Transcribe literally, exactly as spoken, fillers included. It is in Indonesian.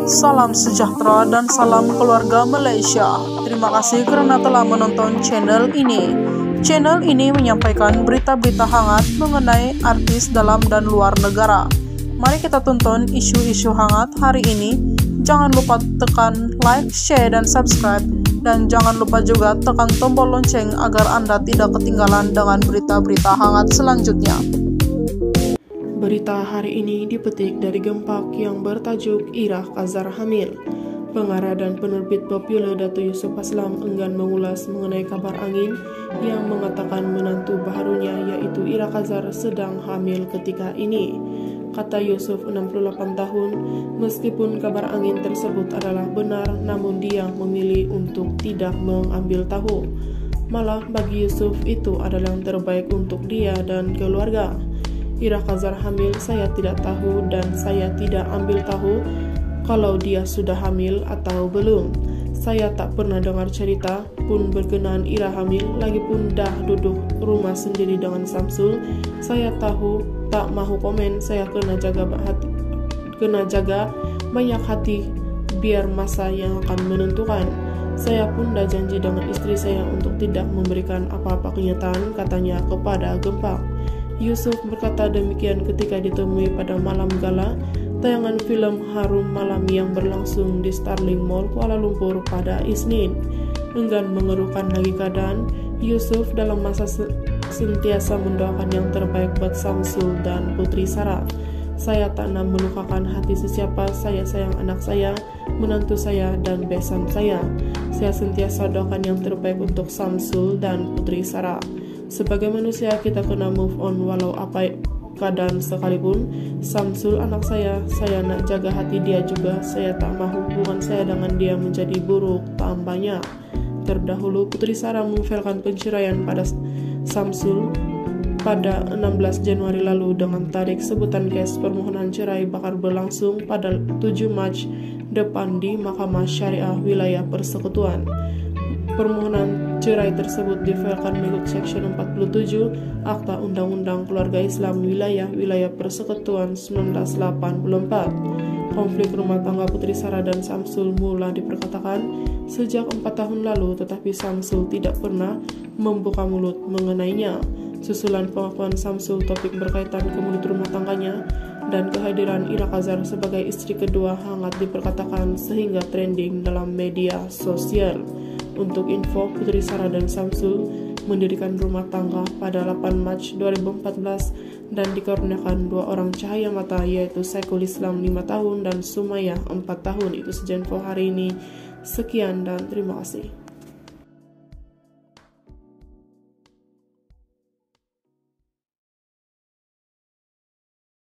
Salam sejahtera dan salam keluarga Malaysia. Terima kasih karena telah menonton channel ini. Channel ini menyampaikan berita-berita hangat mengenai artis dalam dan luar negara. Mari kita tonton isu-isu hangat hari ini. Jangan lupa tekan like, share, dan subscribe. Dan jangan lupa juga tekan tombol lonceng agar Anda tidak ketinggalan dengan berita-berita hangat selanjutnya. Berita hari ini dipetik dari Gempak yang bertajuk Ira Khazar Hamil. Pengarah dan penerbit populer Dato' Yusuf Aslam enggan mengulas mengenai kabar angin yang mengatakan menantu baharunya yaitu Ira Khazar sedang hamil ketika ini. Kata Yusuf, enam puluh delapan tahun, meskipun kabar angin tersebut adalah benar, namun dia memilih untuk tidak mengambil tahu. Malah bagi Yusuf itu adalah yang terbaik untuk dia dan keluarga. Ira Khazar hamil, saya tidak tahu dan saya tidak ambil tahu kalau dia sudah hamil atau belum. Saya tak pernah dengar cerita pun berkenaan Ira hamil, lagipun dah duduk rumah sendiri dengan Samsul. Saya tahu tak mahu komen, saya kena jaga hati, kena jaga banyak hati biar masa yang akan menentukan. Saya pun dah janji dengan istri saya untuk tidak memberikan apa-apa kenyataan, katanya kepada Gempak. Yusuf berkata demikian ketika ditemui pada malam gala tayangan film Harum Malam yang berlangsung di Starling Mall, Kuala Lumpur pada Isnin. Enggan mengeruhkan lagi keadaan, Yusuf dalam masa se sentiasa mendoakan yang terbaik buat Samsul dan Putri Sarah. Saya tak nak melukakan hati sesiapa, saya sayang anak saya, menantu saya, dan besan saya. Saya sentiasa doakan yang terbaik untuk Samsul dan Putri Sarah. Sebagai manusia kita kena move on walau apa keadaan sekalipun. Samsul anak saya, saya nak jaga hati dia juga. Saya tak mahu hubungan saya dengan dia menjadi buruk tambahnya. Terdahulu Putri Sarah memfailkan penceraian pada Samsul pada enam belas Januari lalu dengan tarik sebutan kes permohonan cerai bakal berlangsung pada tujuh Mac depan di Mahkamah Syariah Wilayah Persekutuan. Permohonan cerai tersebut difailkan mengikut Seksyen empat puluh tujuh Akta Undang-Undang Keluarga Islam Wilayah Wilayah Persekutuan seribu sembilan ratus delapan puluh empat. Konflik rumah tangga Putri Sarah dan Samsul mula diperkatakan sejak empat tahun lalu, tetapi Samsul tidak pernah membuka mulut mengenainya. Susulan pengakuan Samsul topik berkaitan ke mulut rumah tangganya dan kehadiran Ira Khazar sebagai istri kedua hangat diperkatakan sehingga trending dalam media sosial. Untuk info, Putri Sarah dan Samsul mendirikan rumah tangga pada delapan Mac dua ribu empat belas dan dikaruniakan dua orang cahaya mata yaitu Saiful Islam lima tahun dan Sumayyah empat tahun. Itu saja info hari ini. Sekian dan terima kasih.